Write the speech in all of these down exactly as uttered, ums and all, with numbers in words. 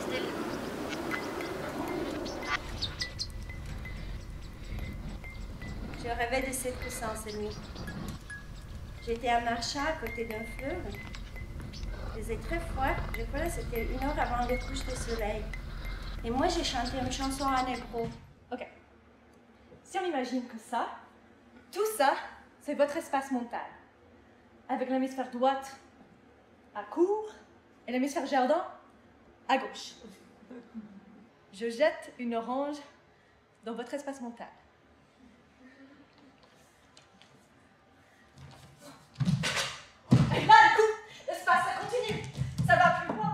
de... Je rêvais de cette coussin cette nuit. J'étais à Marcha, à côté d'un fleuve. Il faisait très froid. Je crois que c'était une heure avant le coucher du soleil. Et moi, j'ai chanté une chanson en hébreu. Ok. Si on imagine que ça, tout ça, c'est votre espace mental. Avec l'hémisphère droite à court et l'hémisphère jardin à gauche. Je jette une orange dans votre espace mental. Et là, du coup, l'espace, ça continue. Ça va plus loin.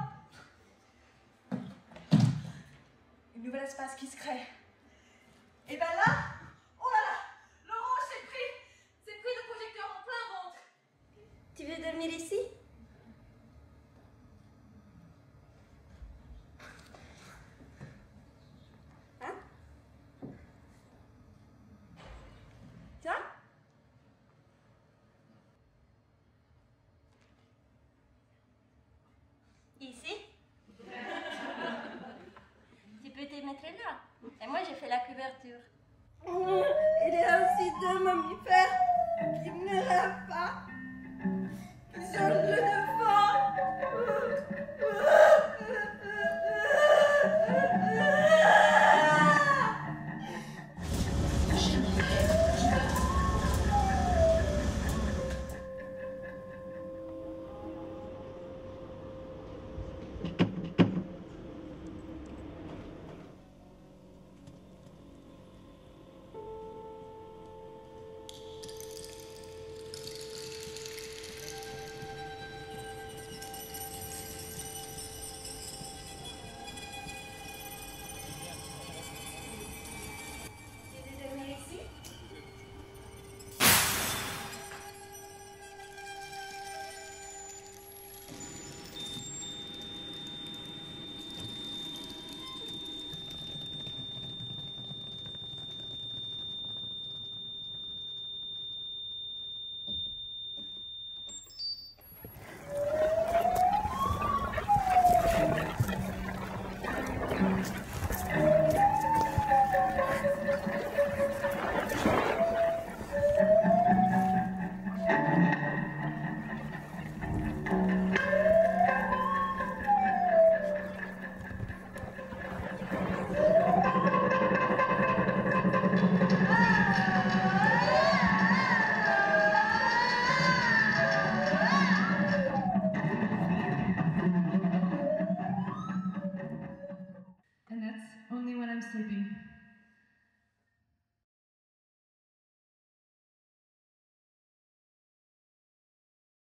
Un nouvel espace qui se crée. Et ben là, oh là là, l'orange s'est pris, s'est pris le projecteur en plein ventre. Tu veux dormir ici? Hein? Toi? Ici? Tu peux te mettre là. Et moi, j'ai fait la couverture. Oh, il y a aussi deux mammifères qui ne rêvent pas. Ils sont le devant.